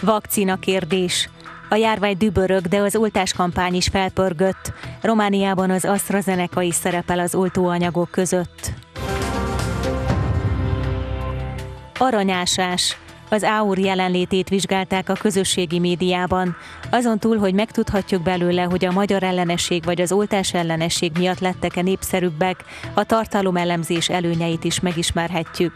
Vakcina kérdés. A járvány dübörög, de az oltáskampány is felpörgött. Romániában az AstraZeneca is szerepel az oltóanyagok között. Aranyásás. Az áur jelenlétét vizsgálták a közösségi médiában. Azon túl, hogy megtudhatjuk belőle, hogy a magyar ellenesség vagy az oltás ellenesség miatt lettek-e népszerűbbek, a tartalomelemzés előnyeit is megismerhetjük.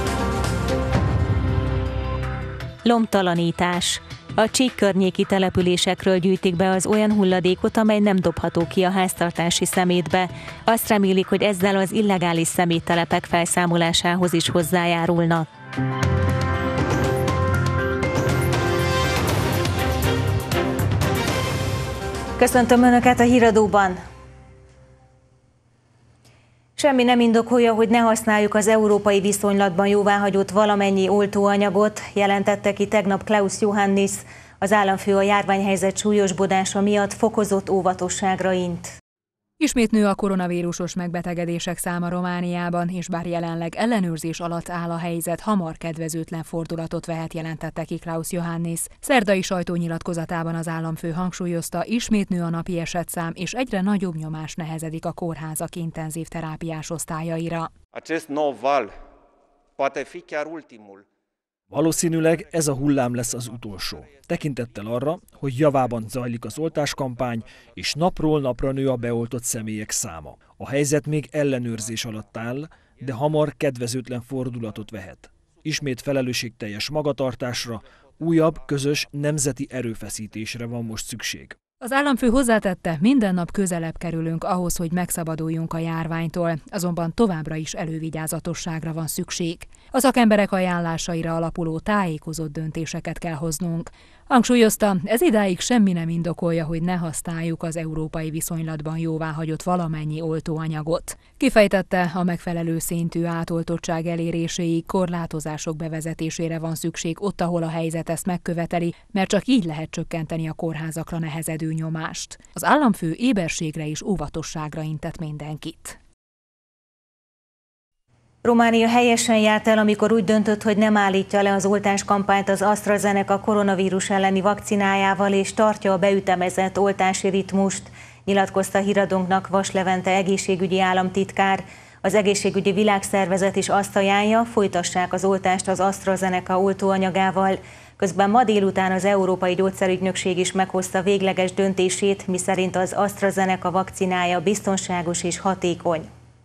Lombtalanítás. A Csík környéki településekről gyűjtik be az olyan hulladékot, amely nem dobható ki a háztartási szemétbe. Azt remélik, hogy ezzel az illegális szeméttelepek felszámolásához is hozzájárulnak. Köszöntöm Önöket a Híradóban! Semmi nem indokolja, hogy ne használjuk az európai viszonylatban jóváhagyott valamennyi oltóanyagot, jelentette ki tegnap Klaus Johannis. Az államfő a járványhelyzet súlyosbodása miatt fokozott óvatosságra int. Ismét nő a koronavírusos megbetegedések száma Romániában, és bár jelenleg ellenőrzés alatt áll a helyzet, hamar kedvezőtlen fordulatot vehet, jelentette ki Klaus Johannis. Szerdai sajtónyilatkozatában az államfő hangsúlyozta, ismét nő a napi esetszám, és egyre nagyobb nyomás nehezedik a kórházak intenzív terápiás osztályaira. Acest nou val poate fi chiar ultimul. Valószínűleg ez a hullám lesz az utolsó. Tekintettel arra, hogy javában zajlik az oltáskampány, és napról napra nő a beoltott személyek száma. A helyzet még ellenőrzés alatt áll, de hamar kedvezőtlen fordulatot vehet. Ismét felelősségteljes magatartásra, újabb, közös nemzeti erőfeszítésre van most szükség. Az államfő hozzátette, minden nap közelebb kerülünk ahhoz, hogy megszabaduljunk a járványtól, azonban továbbra is elővigyázatosságra van szükség. A szakemberek ajánlásaira alapuló tájékozott döntéseket kell hoznunk. Hangsúlyozta, ez idáig semmi nem indokolja, hogy ne használjuk az európai viszonylatban jóváhagyott valamennyi oltóanyagot. Kifejtette, a megfelelő szintű átoltottság eléréséig korlátozások bevezetésére van szükség ott, ahol a helyzet ezt megköveteli, mert csak így lehet csökkenteni a kórházakra nehezedő nyomást. Az államfő éberségre és óvatosságra intett mindenkit. Románia helyesen járt el, amikor úgy döntött, hogy nem állítja le az oltáskampányt az AstraZeneca koronavírus elleni vakcinájával, és tartja a beütemezett oltási ritmust, nyilatkozta Híradónknak Vas Levente egészségügyi államtitkár. Az Egészségügyi Világszervezet is azt ajánlja, folytassák az oltást az AstraZeneca oltóanyagával. Közben ma délután az Európai Gyógyszerügynökség is meghozta végleges döntését, miszerint az AstraZeneca vakcinája biztonságos és hatékony.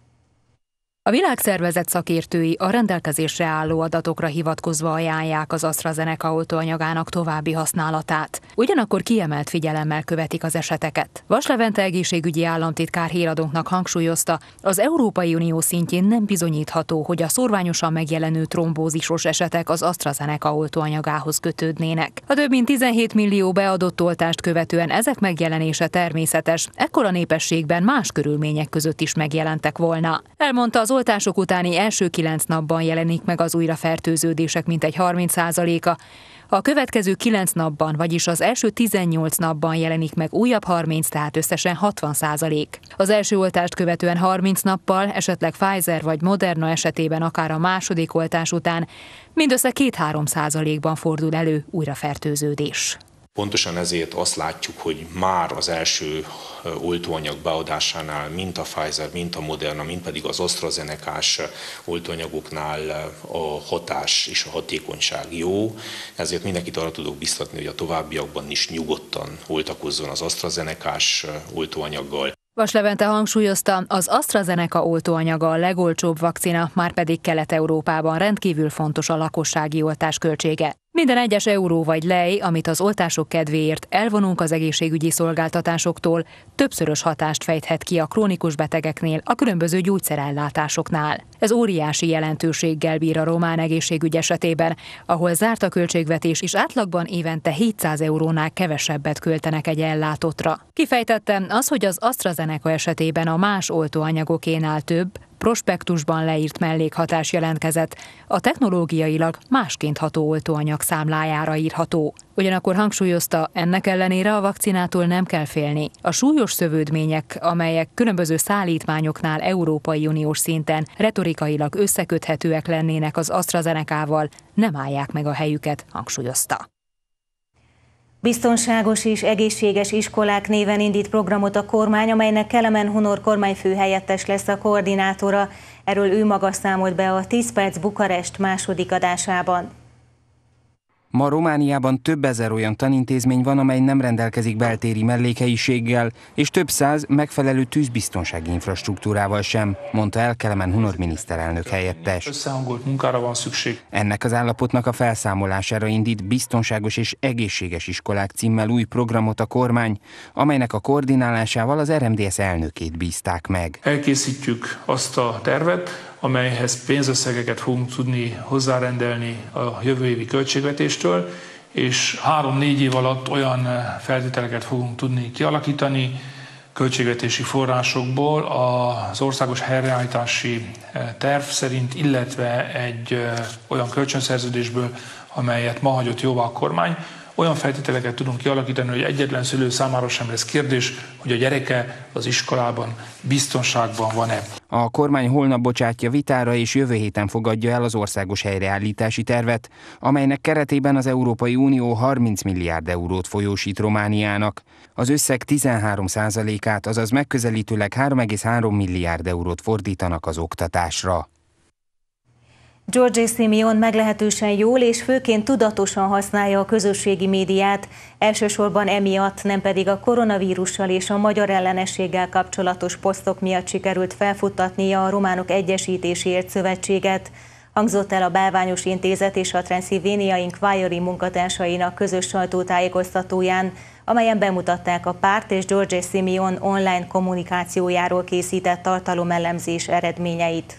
A világszervezet szakértői a rendelkezésre álló adatokra hivatkozva ajánlják az AstraZeneca oltóanyagának további használatát. Ugyanakkor kiemelt figyelemmel követik az eseteket. Vas Levente egészségügyi államtitkár Híradónknak hangsúlyozta, az Európai Unió szintjén nem bizonyítható, hogy a szórványosan megjelenő trombózisos esetek az AstraZeneca oltóanyagához kötődnének. A több mint 17 millió beadott oltást követően ezek megjelenése természetes, ekkora népességben más körülmények között is megjelentek volna. Elmondta, az oltások utáni első 9 napban jelenik meg az újrafertőződések mintegy 30%-a, a következő 9 napban, vagyis az első 18 napban jelenik meg újabb 30, tehát összesen 60%. Az első oltást követően 30 nappal, esetleg Pfizer vagy Moderna esetében akár a második oltás után mindössze 2-3%-ban fordul elő újrafertőződés. Pontosan ezért azt látjuk, hogy már az első oltóanyag beadásánál, mint a Pfizer, mint a Moderna, mint pedig az AstraZeneca-s oltóanyagoknál a hatás és a hatékonyság jó. Ezért mindenkit arra tudok biztatni, hogy a továbbiakban is nyugodtan oltakozzon az AstraZeneca-s oltóanyaggal. Vas Levente hangsúlyozta, az AstraZeneca oltóanyaga a legolcsóbb vakcina, márpedig Kelet-Európában rendkívül fontos a lakossági oltás költsége. Minden egyes euró vagy lej, amit az oltások kedvéért elvonunk az egészségügyi szolgáltatásoktól, többszörös hatást fejthet ki a krónikus betegeknél, a különböző gyógyszerellátásoknál. Ez óriási jelentőséggel bír a román egészségügy esetében, ahol zárt a költségvetés, és átlagban évente 700 eurónál kevesebbet költenek egy ellátottra. Kifejtette, az, hogy az AstraZeneca esetében a más oltóanyagokénál több, prospektusban leírt mellékhatás jelentkezett, a technológiailag másként ható oltóanyag számlájára írható. Ugyanakkor hangsúlyozta, ennek ellenére a vakcinától nem kell félni. A súlyos szövődmények, amelyek különböző szállítmányoknál Európai Uniós szinten retorikailag összeköthetőek lennének az AstraZenecával, nem állják meg a helyüket, hangsúlyozta. Biztonságos és egészséges iskolák néven indít programot a kormány, amelynek Kelemen Hunor kormányfőhelyettes lesz a koordinátora. Erről ő maga számolt be a 10 perc Bukarest második adásában. Ma Romániában több ezer olyan tanintézmény van, amely nem rendelkezik beltéri mellékhelyiséggel, és több száz megfelelő tűzbiztonsági infrastruktúrával sem, mondta el Kelemen Hunor miniszterelnök helyettes. Összehangolt munkára van szükség. Ennek az állapotnak a felszámolására indít Biztonságos és egészséges iskolák címmel új programot a kormány, amelynek a koordinálásával az RMDSZ elnökét bízták meg. Elkészítjük azt a tervet, amelyhez pénzösszegeket fogunk tudni hozzárendelni a jövő évi költségvetéstől, és 3-4 év alatt olyan feltételeket fogunk tudni kialakítani költségvetési forrásokból az országos helyreállítási terv szerint, illetve egy olyan kölcsönszerződésből, amelyet ma hagyott jóvá a kormány. Olyan feltételeket tudunk kialakítani, hogy egyetlen szülő számára sem lesz kérdés, hogy a gyereke az iskolában biztonságban van-e. A kormány holnap bocsátja vitára és jövő héten fogadja el az országos helyreállítási tervet, amelynek keretében az Európai Unió 30 milliárd eurót folyósít Romániának. Az összeg 13%-át, azaz megközelítőleg 3,3 milliárd eurót fordítanak az oktatásra. Giorgia Simeone meglehetősen jól és főként tudatosan használja a közösségi médiát, elsősorban emiatt, nem pedig a koronavírussal és a magyar ellenességgel kapcsolatos posztok miatt sikerült felfuttatnia a Románok Egyesítéséért Szövetséget, hangzott el a Bálványos Intézet és a Transylvania Inquiry munkatársainak közös sajtótájékoztatóján, amelyen bemutatták a párt és Giorgia Simeone online kommunikációjáról készített tartalomelemzés eredményeit.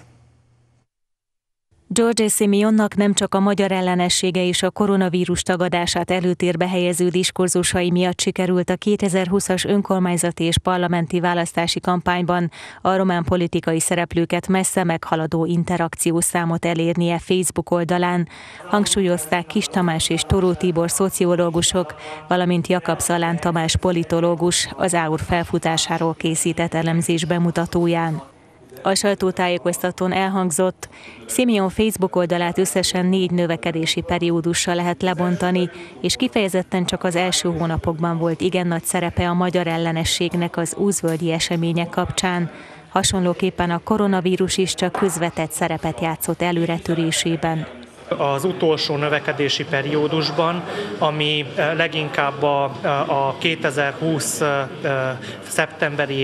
Giorgia Simeonnak nem csak a magyar ellenessége és a koronavírus tagadását előtérbe helyező diskurzusai miatt sikerült a 2020-as önkormányzati és parlamenti választási kampányban a román politikai szereplőket messze meghaladó interakciós számot elérnie Facebook oldalán, hangsúlyozták Kis Tamás és Toró Tibor szociológusok, valamint Jakab Szalán Tamás politológus az AUR felfutásáról készített elemzés bemutatóján. A sajtótájékoztatón elhangzott, Simeone Facebook oldalát összesen 4 növekedési periódussal lehet lebontani, és kifejezetten csak az első hónapokban volt igen nagy szerepe a magyar ellenességnek az úszvölgyi események kapcsán. Hasonlóképpen a koronavírus is csak közvetett szerepet játszott előretörésében. Az utolsó növekedési periódusban, ami leginkább a 2020 szeptemberi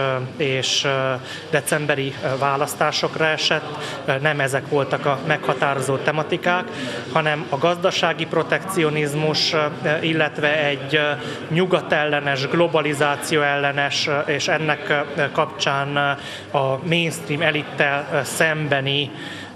és decemberi választásokra esett, nem ezek voltak a meghatározó tematikák, hanem a gazdasági protekcionizmus, illetve egy nyugatellenes, globalizáció ellenes, és ennek kapcsán a mainstream elittel szembeni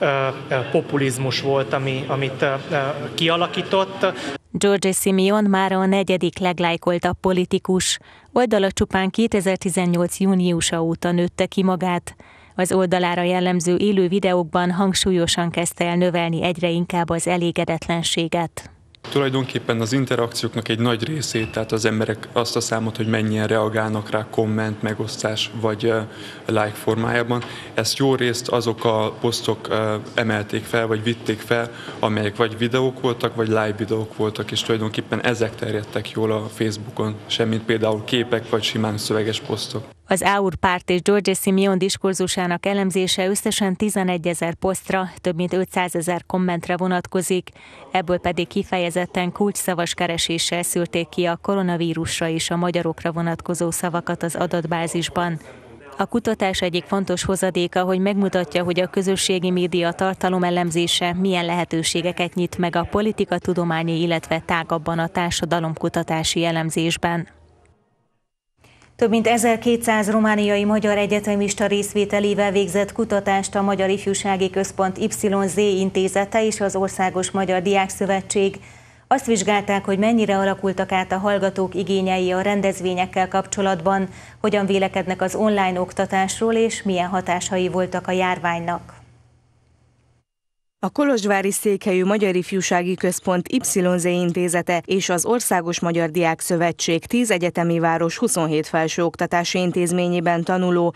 populizmus volt, amit kialakított. Giorgia Simeone mára a 4. leglájkoltabb politikus. Oldala csupán 2018. júniusa óta nőtte ki magát. Az oldalára jellemző élő videókban hangsúlyosan kezdte el növelni egyre inkább az elégedetlenséget. Tulajdonképpen az interakcióknak egy nagy részét, tehát az emberek azt a számot, hogy mennyien reagálnak rá komment, megosztás vagy like formájában, ezt jó részt azok a posztok emelték fel, vagy vitték fel, amelyek vagy videók voltak, vagy live videók voltak, és tulajdonképpen ezek terjedtek jól a Facebookon, semmint például képek, vagy simán szöveges posztok. Az AUR párt és Giorgia Simeone diskurzusának elemzése összesen 11 000 posztra, több mint 500 000 kommentre vonatkozik, ebből pedig kifejezetten kulcsszavas kereséssel szűrték ki a koronavírusra és a magyarokra vonatkozó szavakat az adatbázisban. A kutatás egyik fontos hozadéka, hogy megmutatja, hogy a közösségi média tartalomelemzése milyen lehetőségeket nyit meg a politikatudományi, illetve tágabban a társadalomkutatási elemzésben. Több mint 1200 romániai magyar egyetemista részvételével végzett kutatást a Magyar Ifjúsági Központ YZ intézete és az Országos Magyar Diákszövetség. Azt vizsgálták, hogy mennyire alakultak át a hallgatók igényei a rendezvényekkel kapcsolatban, hogyan vélekednek az online oktatásról és milyen hatásai voltak a járványnak. A kolozsvári székhelyű Magyar Ifjúsági Központ YZ intézete és az Országos Magyar Diák Szövetség 10 egyetemi város 27 felsőoktatási intézményében tanuló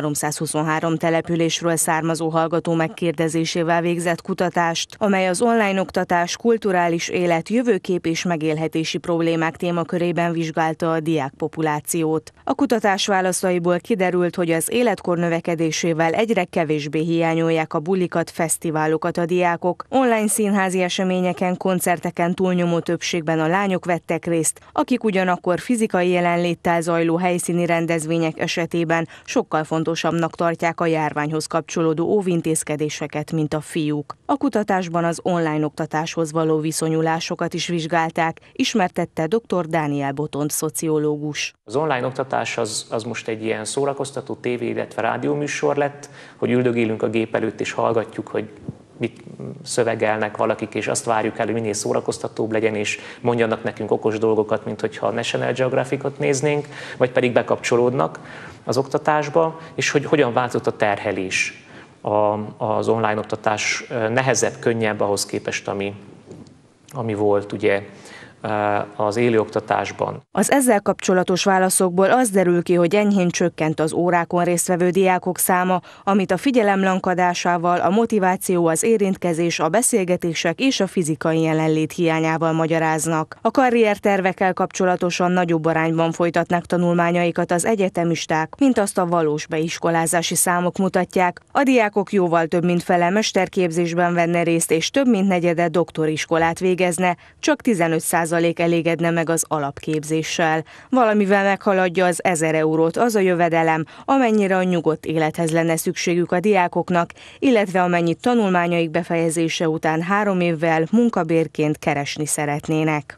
323 településről származó hallgató megkérdezésével végzett kutatást, amely az online oktatás, kulturális élet, jövőkép és megélhetési problémák témakörében vizsgálta a diákpopulációt. A kutatás válaszaiból kiderült, hogy az életkor növekedésével egyre kevésbé hiányolják a bulikat, fesztiválokat a diákok. Online színházi eseményeken, koncerteken túlnyomó többségben a lányok vettek részt, akik ugyanakkor fizikai jelenléttel zajló helyszíni rendezvények esetében sokkal fontosabbnak tartják a járványhoz kapcsolódó óvintézkedéseket, mint a fiúk. A kutatásban az online oktatáshoz való viszonyulásokat is vizsgálták, ismertette dr. Dániel Botont szociológus. Az online oktatás az most egy ilyen szórakoztató tévé, illetve rádióműsor lett, hogy üldögélünk a gép előtt és hallgatjuk, hogy mit szövegelnek valakik, és azt várjuk el, hogy minél szórakoztatóbb legyen, és mondjanak nekünk okos dolgokat, mint hogyha a National Geographicot néznénk, vagy pedig bekapcsolódnak az oktatásba, és hogy hogyan változott a terhelés. Az online oktatás nehezebb, könnyebb ahhoz képest, ami volt ugye az élő oktatásban. Az ezzel kapcsolatos válaszokból az derül ki, hogy enyhén csökkent az órákon résztvevő diákok száma, amit a figyelem lankadásával, a motiváció, az érintkezés, a beszélgetések és a fizikai jelenlét hiányával magyaráznak. A karriertervekkel kapcsolatosan nagyobb arányban folytatnak tanulmányaikat az egyetemisták, mint azt a valós beiskolázási számok mutatják. A diákok jóval több mint fele mesterképzésben venne részt, és több mint negyede doktoriskolát végezne, csak 15% elégedne meg az alapképzéssel. Valamivel meghaladja az 1000 eurót az a jövedelem, amennyire a nyugodt élethez lenne szükségük a diákoknak, illetve amennyit tanulmányaik befejezése után 3 évvel munkabérként keresni szeretnének.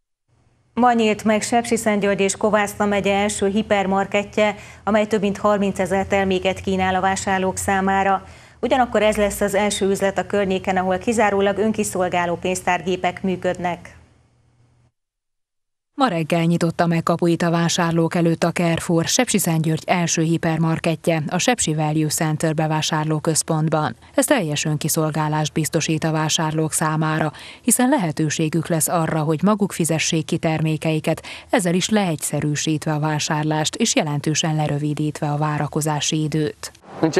Ma nyílt meg Sepsiszentgyörgy és Kovászna megye első hipermarkettje, amely több mint 30 000 terméket kínál a vásárlók számára. Ugyanakkor ez lesz az első üzlet a környéken, ahol kizárólag önkiszolgáló pénztárgépek működnek. Ma reggel nyitotta meg kapuit a vásárlók előtt a Carrefour, Sepsiszentgyörgy első hipermarkettje, a Sepsi Value Center bevásárlóközpontban. Ez teljes önkiszolgálást biztosít a vásárlók számára, hiszen lehetőségük lesz arra, hogy maguk fizessék ki termékeiket, ezzel is leegyszerűsítve a vásárlást és jelentősen lerövidítve a várakozási időt.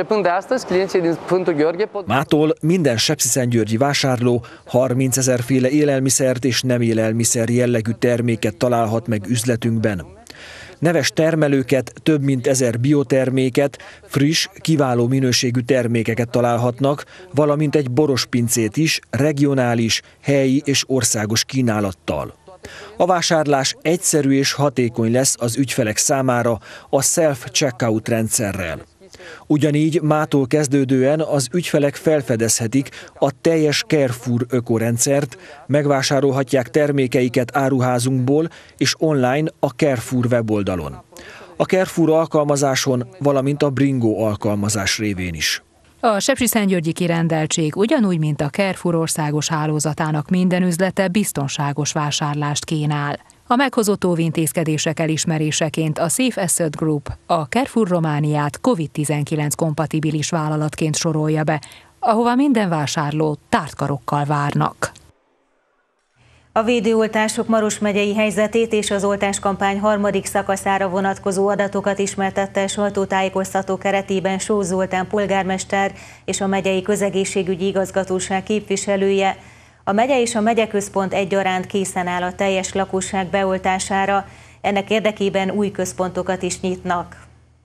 Mától minden sepsiszentgyörgyi vásárló 30 000 féle élelmiszert és nem élelmiszer jellegű terméket találhat meg üzletünkben. Neves termelőket, több mint 1000 bioterméket, friss, kiváló minőségű termékeket találhatnak, valamint egy borospincét is, regionális, helyi és országos kínálattal. A vásárlás egyszerű és hatékony lesz az ügyfelek számára a self-checkout rendszerrel. Ugyanígy mától kezdődően az ügyfelek felfedezhetik a teljes Carrefour ökorendszert, megvásárolhatják termékeiket áruházunkból és online a Carrefour weboldalon. A Carrefour alkalmazáson, valamint a Bringo alkalmazás révén is. A sepsiszentgyörgyi kirendeltség ugyanúgy, mint a Carrefour országos hálózatának minden üzlete biztonságos vásárlást kínál. A meghozott óvintézkedések elismeréseként a Safe Asset Group a Carrefour Romániát COVID-19 kompatibilis vállalatként sorolja be, ahova minden vásárló tártkarokkal várnak. A védőoltások Maros megyei helyzetét és az oltáskampány harmadik szakaszára vonatkozó adatokat ismertette sajtótájékoztató keretében Sós Zoltán polgármester és a megyei közegészségügyi igazgatóság képviselője. A megye és a megyeközpont egyaránt készen áll a teljes lakosság beoltására, ennek érdekében új központokat is nyitnak.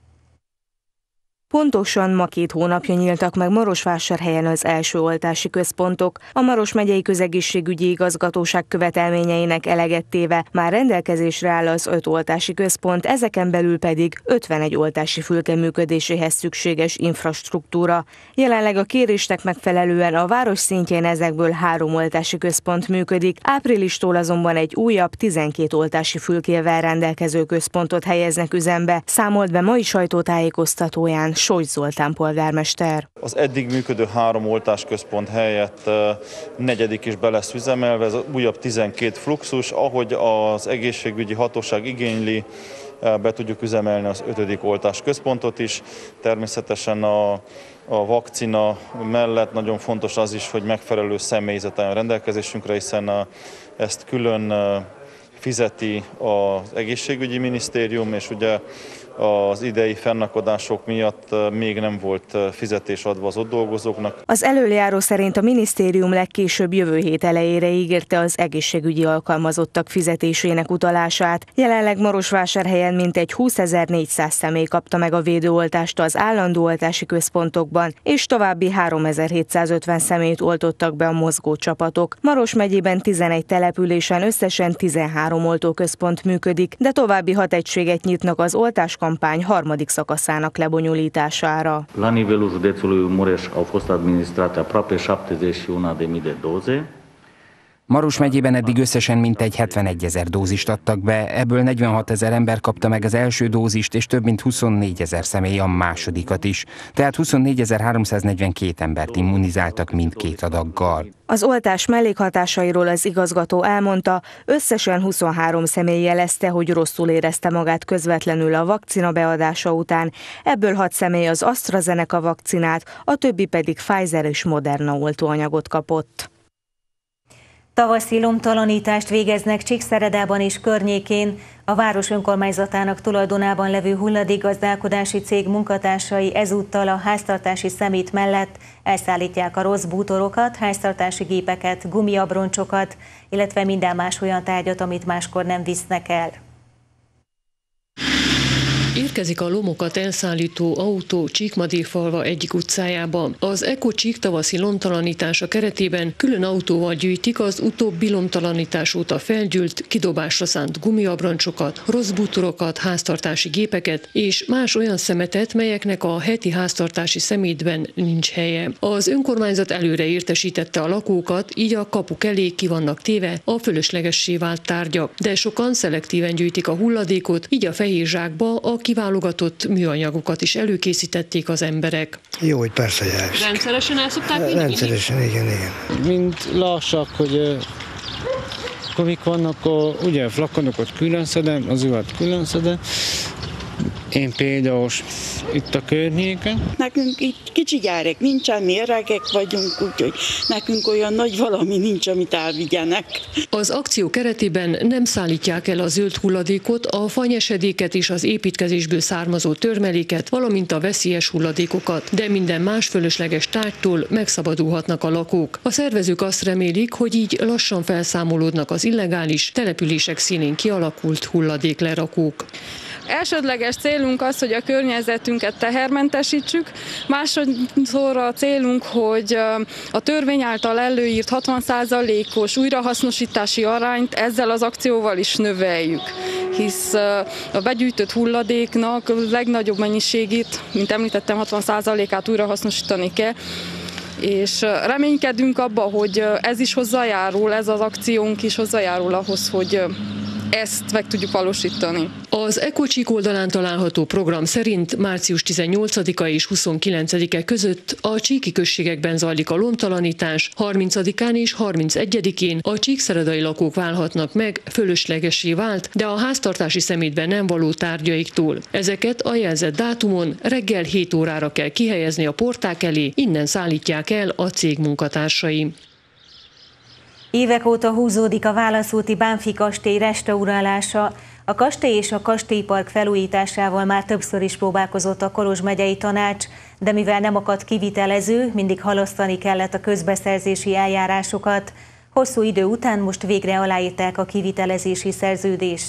Pontosan ma 2 hónapja nyíltak meg Marosvásárhelyen az első oltási központok. A Maros megyei közegészségügyi igazgatóság követelményeinek eleget téve már rendelkezésre áll az 5 oltási központ, ezeken belül pedig 51 oltási fülke működéséhez szükséges infrastruktúra. Jelenleg a kérésnek megfelelően a város szintjén ezekből 3 oltási központ működik, áprilistól azonban egy újabb 12 oltási fülkével rendelkező központot helyeznek üzembe, számolt be mai sajtótájékoztatóján Sós Zoltán polgármester. Az eddig működő 3 oltásközpont helyett 4. is be lesz üzemelve, ez újabb 12 fluxus, ahogy az egészségügyi hatóság igényli, be tudjuk üzemelni az 5. oltásközpontot is. Természetesen a vakcina mellett nagyon fontos az is, hogy megfelelő személyzet álljon rendelkezésünkre, hiszen ezt külön fizeti az egészségügyi minisztérium, és ugye az idei fennakadások miatt még nem volt fizetés adva az ott dolgozóknak. Az előjáró szerint a minisztérium legkésőbb jövő hét elejére ígérte az egészségügyi alkalmazottak fizetésének utalását. Jelenleg Marosvásárhelyen mintegy 20.400 személy kapta meg a védőoltást az állandó oltási központokban, és további 3.750 személyt oltottak be a mozgó csapatok. Maros megyében 11 településen összesen 13 oltóközpont működik, de további 6 egységet nyitnak az oltáskampány harmadik szakaszának lebonyolítására. La nivelul județului Mureș au fost administrate aproape 71.000 de doze. Maros megyében eddig összesen mintegy 71 000 dózist adtak be, ebből 46 000 ember kapta meg az első dózist, és több mint 24 000 személy a másodikat is. Tehát 24.342 embert immunizáltak mindkét adaggal. Az oltás mellékhatásairól az igazgató elmondta, összesen 23 személy jelezte, hogy rosszul érezte magát közvetlenül a vakcina beadása után, ebből 6 személy az AstraZeneca vakcinát, a többi pedig Pfizer és Moderna oltóanyagot kapott. Tavaszi lombtalanítást végeznek Csíkszeredában és környékén. A város önkormányzatának tulajdonában levő hulladékgazdálkodási cég munkatársai ezúttal a háztartási szemét mellett elszállítják a rossz bútorokat, háztartási gépeket, gumiabroncsokat, illetve minden más olyan tárgyat, amit máskor nem visznek el. Érkezik a lomokat elszállító autó Csíkmadéfalva egyik utcájába. Az Eko-Csík tavaszi lombtalanítása keretében külön autóval gyűjtik az utóbbi lombtalanítás óta felgyűlt, kidobásra szánt gumiabroncsokat, rossz bútorokat, háztartási gépeket és más olyan szemetet, melyeknek a heti háztartási szemétben nincs helye. Az önkormányzat előre értesítette a lakókat, így a kapuk elé ki vannak téve a fölöslegessé vált tárgyak. De sokan szelektíven gyűjtik a hulladékot, így a fehér zsákba a kiválogatott műanyagokat is előkészítették az emberek. Jó, hogy persze jársz. Rendszeresen el szokták vinni? Rendszeresen, igen. Mint lassak, hogy amik vannak, ugye a flakonokat külön szedem, az üvet külön szedem. Én például itt a környéken. Nekünk itt kicsi gyárek nincsen, mi öregek vagyunk, úgyhogy nekünk olyan nagy valami nincs, amit elvigyenek. Az akció keretében nem szállítják el a zöld hulladékot, a fanyesedéket és az építkezésből származó törmeléket, valamint a veszélyes hulladékokat, de minden más fölösleges tárgytól megszabadulhatnak a lakók. A szervezők azt remélik, hogy így lassan felszámolódnak az illegális települések színén kialakult hulladéklerakók. Elsődleges célunk az, hogy a környezetünket tehermentesítsük, másodszor a célunk, hogy a törvény által előírt 60%-os újrahasznosítási arányt ezzel az akcióval is növeljük, hisz a begyűjtött hulladéknak a legnagyobb mennyiségét, mint említettem, 60%-át újrahasznosítani kell, és reménykedünk abba, hogy ez is hozzájárul, ez az akciónk is hozzájárul ahhoz, hogy ezt meg tudjuk valósítani. Az Eko-Csík oldalán található program szerint március 18-a és 29-e között a csíki községekben zajlik a lombtalanítás, 30-án és 31-én a csíkszeredai lakók válhatnak meg fölöslegessé vált, de a háztartási szemétben nem való tárgyaiktól. Ezeket a jelzett dátumon reggel 7 órára kell kihelyezni a porták elé, innen szállítják el a cég munkatársai. Évek óta húzódik a Válaszúti Bánffy kastély restaurálása. A kastély és a kastélypark felújításával már többször is próbálkozott a Kolozs megyei tanács, de mivel nem akadt kivitelező, mindig halasztani kellett a közbeszerzési eljárásokat. Hosszú idő után most végre aláírták a kivitelezési szerződést.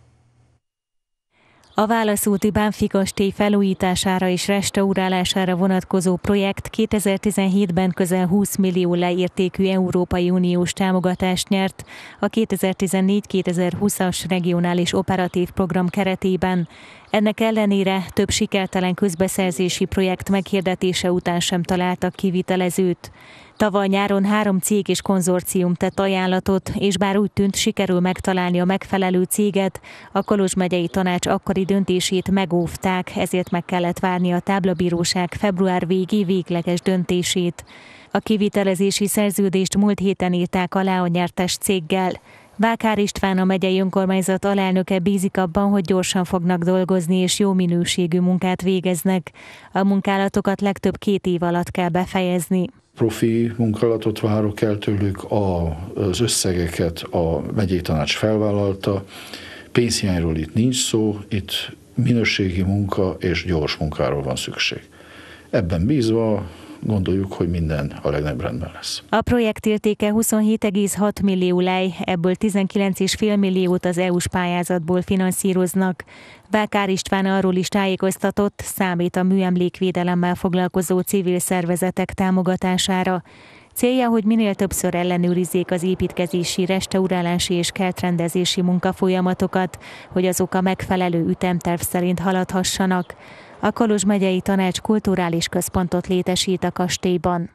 A Válaszúti Bánffy kastély felújítására és restaurálására vonatkozó projekt 2017-ben közel 20 millió leértékű Európai Uniós támogatást nyert a 2014-2020-as regionális operatív program keretében. Ennek ellenére több sikertelen közbeszerzési projekt meghirdetése után sem találtak kivitelezőt. Tavaly nyáron 3 cég és konzorcium tett ajánlatot, és bár úgy tűnt, sikerül megtalálni a megfelelő céget, a Kolozs megyei tanács akkori döntését megóvták, ezért meg kellett várni a táblabíróság február végi végleges döntését. A kivitelezési szerződést múlt héten írták alá a nyertes céggel. Vákár István, a megyei önkormányzat alelnöke bízik abban, hogy gyorsan fognak dolgozni és jó minőségű munkát végeznek. A munkálatokat legtöbb 2 év alatt kell befejezni. Profi munkálatot várok el tőlük, az összegeket a megyei tanács felvállalta, pénzhiányról itt nincs szó, itt minőségi munka és gyors munkáról van szükség. Ebben bízva gondoljuk, hogy minden a legnagyobb rendben lesz. A projekt értéke 27,6 millió lej, ebből 19,5 milliót az EU-s pályázatból finanszíroznak. Vákár István arról is tájékoztatott, számít a műemlékvédelemmel foglalkozó civil szervezetek támogatására. Célja, hogy minél többször ellenőrizzék az építkezési, restaurálási és kertrendezési munkafolyamatokat, hogy azok a megfelelő ütemterv szerint haladhassanak. A Kolozs megyei tanács kulturális központot létesít a kastélyban.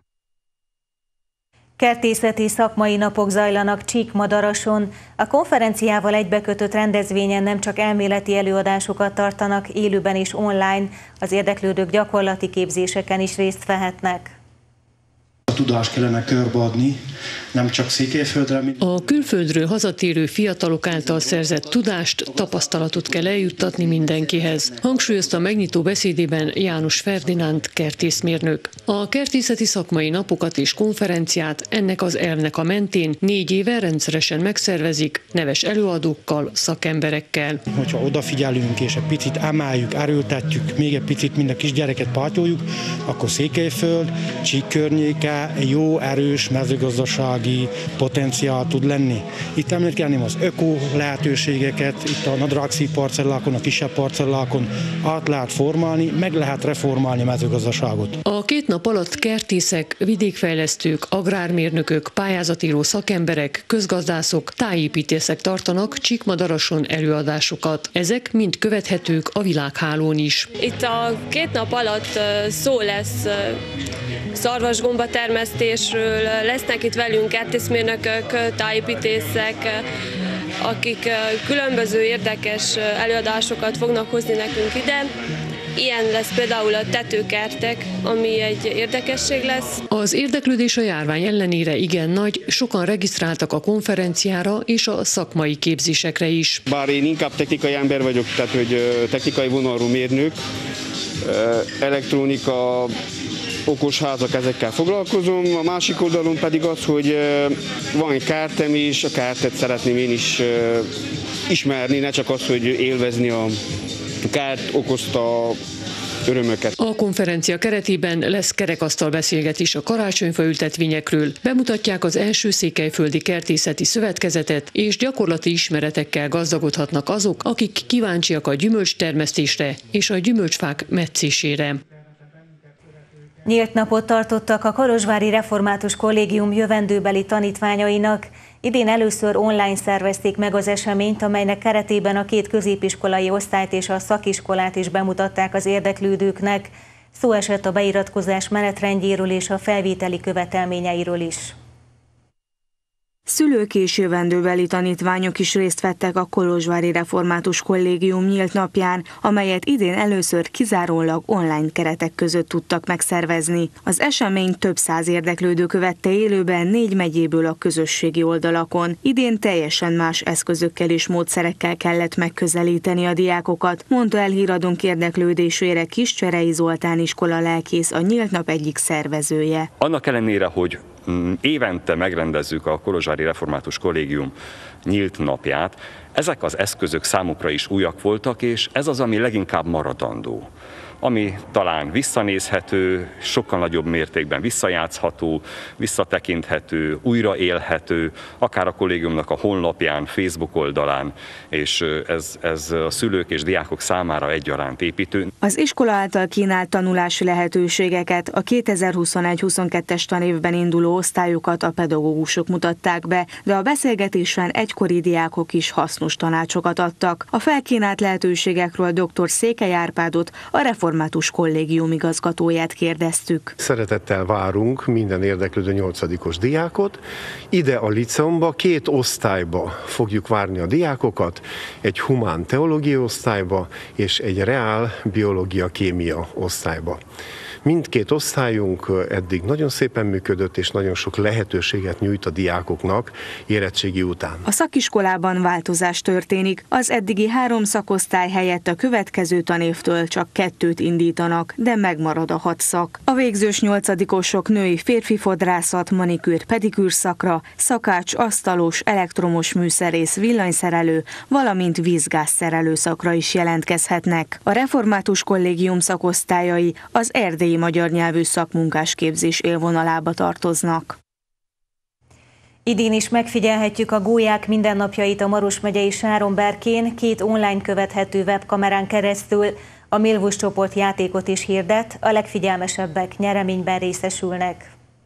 Kertészeti szakmai napok zajlanak Csíkmadarason. A konferenciával egybekötött rendezvényen nem csak elméleti előadásokat tartanak, élőben és online, az érdeklődők gyakorlati képzéseken is részt vehetnek. A tudást kellene körbeadni, nem csak Székelyföldre. A külföldről hazatérő fiatalok által szerzett tudást, tapasztalatot kell eljuttatni mindenkihez, hangsúlyozta megnyitó beszédében János Ferdinánd kertészmérnök. A kertészeti szakmai napokat és konferenciát ennek az elvnek a mentén 4 éve rendszeresen megszervezik, neves előadókkal, szakemberekkel. Hogyha odafigyelünk és egy picit emeljük, erőltetjük, még egy picit mind a kisgyereket pátyoljuk, akkor Székelyföld, Csík környéke egy jó, erős mezőgazdasági potenciál tud lenni. Itt említeném az öko lehetőségeket, itt a nadrágszi parcellákon, a kisebb parcellákon át lehet formálni, meg lehet reformálni a mezőgazdaságot. A 2 nap alatt kertészek, vidékfejlesztők, agrármérnökök, pályázatíró szakemberek, közgazdászok, tájépítészek tartanak Csíkmadarason előadásokat. Ezek mind követhetők a világhálón is. Itt a 2 nap alatt szó lesz szarvasgomba termesztésről, lesznek itt velünk kertészmérnökök, tájépítészek, akik különböző érdekes előadásokat fognak hozni nekünk ide. Ilyen lesz például a tetőkertek, ami egy érdekesség lesz. Az érdeklődés a járvány ellenére igen nagy, sokan regisztráltak a konferenciára és a szakmai képzésekre is. Bár én inkább technikai ember vagyok, tehát hogy technikai vonalú mérnök, elektronika, okos házak, ezekkel foglalkozom. A másik oldalon pedig az, hogy van egy kertem is, a kertet szeretném én is ismerni, ne csak az, hogy élvezni a kert okozta örömöket. A konferencia keretében lesz kerekasztal beszélgetés a karácsonyfa ültetvényekről, bemutatják az első székelyföldi kertészeti szövetkezetet, és gyakorlati ismeretekkel gazdagodhatnak azok, akik kíváncsiak a gyümölcstermesztésre és a gyümölcsfák metszésére. Nyílt napot tartottak a Kolozsvári Református Kollégium jövendőbeli tanítványainak. Idén először online szervezték meg az eseményt, amelynek keretében a 2 középiskolai osztályt és a szakiskolát is bemutatták az érdeklődőknek. Szó esett a beiratkozás menetrendjéről és a felvételi követelményeiről is. Szülők és jövendőbeli tanítványok is részt vettek a Kolozsvári Református Kollégium nyílt napján, amelyet idén először kizárólag online keretek között tudtak megszervezni. Az esemény több 100 érdeklődő követte élőben 4 megyéből a közösségi oldalakon. Idén teljesen más eszközökkel és módszerekkel kellett megközelíteni a diákokat, mondta el híradónk érdeklődésére Kiscserei Zoltán iskola lelkész, a nyílt nap egyik szervezője. Annak ellenére, hogy évente megrendezzük a Kolozsvári Református Kollégium nyílt napját, ezek az eszközök számukra is újak voltak, és ez az, ami leginkább maradandó. Ami talán visszanézhető, sokkal nagyobb mértékben visszajátszható, visszatekinthető, újraélhető, akár a kollégiumnak a honlapján, Facebook oldalán, és ez a szülők és diákok számára egyaránt építő. Az iskola által kínált tanulási lehetőségeket, a 2021-22-es tanévben induló osztályokat a pedagógusok mutatták be, de a beszélgetésen egykori diákok is hasznos tanácsokat adtak. A felkínált lehetőségekről dr. Székely Árpádot, a Református Kollégium igazgatóját kérdeztük. Szeretettel várunk minden érdeklődő 8-os diákot. Ide a liceumba 2 osztályba fogjuk várni a diákokat, egy humán teológia osztályba és egy reál biológia-kémia osztályba. Mindkét osztályunk eddig nagyon szépen működött, és nagyon sok lehetőséget nyújt a diákoknak érettségi után. A szakiskolában változás történik. Az eddigi 3 szakosztály helyett a következő tanévtől csak 2 indítanak, de megmarad a 6 szak. A végzős 8-osok női férfi fodrászat, manikűr, pedikűr szakra, szakács, asztalos, elektromos műszerész, villanyszerelő, valamint vízgázszerelő szakra is jelentkezhetnek. A református kollégium szakosztályai az erdélyi magyar nyelvű szakmunkásképzés élvonalába tartoznak. Idén is megfigyelhetjük a gólyák mindennapjait a Maros megyei Sáronberkén, 2 online követhető webkamerán keresztül. A Milvus csoport játékot is hirdet, a legfigyelmesebbek nyereményben részesülnek.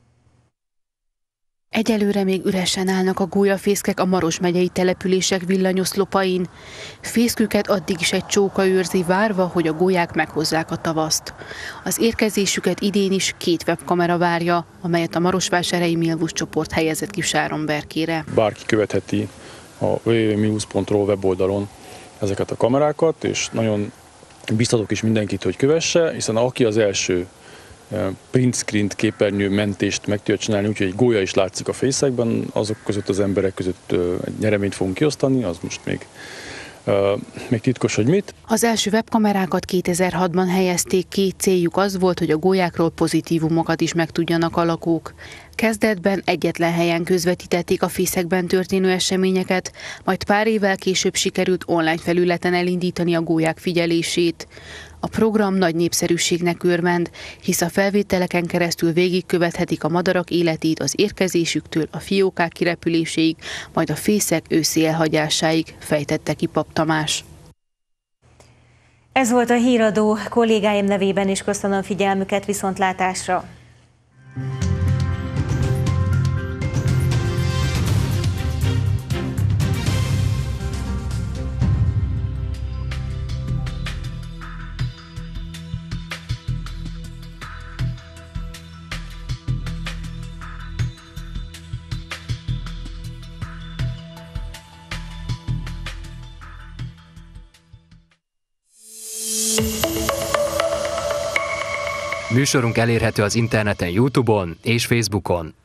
Egyelőre még üresen állnak a gólyafészkek a Maros megyei települések villanyoszlopain. Fészküket addig is egy csóka őrzi, várva, hogy a gólyák meghozzák a tavaszt. Az érkezésüket idén is 2 webkamera várja, amelyet a marosvásárhelyi Milvus csoport helyezett ki Sáronberkére. Bárki követheti a www.milvus.ro weboldalon ezeket a kamerákat, és nagyon biztatok is mindenkit, hogy kövesse, hiszen aki az első print screen képernyő mentést meg tudja csinálni, úgyhogy egy gólya is látszik a fészekben, azok között az emberek között egy nyereményt fogunk kiosztani, az most még titkos, hogy mit. Az első webkamerákat 2006-ban helyezték ki, céljuk az volt, hogy a gólyákról pozitívumokat is megtudjanak a lakók. Kezdetben egyetlen helyen közvetítették a fészekben történő eseményeket, majd pár évvel később sikerült online felületen elindítani a gólyák figyelését. A program nagy népszerűségnek örvend, hisz a felvételeken keresztül végigkövethetik a madarak életét az érkezésüktől a fiókák kirepüléséig, majd a fészek őszi elhagyásáig, fejtette ki Pap Tamás. Ez volt a híradó, kollégáim nevében is köszönöm figyelmüket, viszontlátásra! Műsorunk elérhető az interneten, YouTube-on és Facebookon.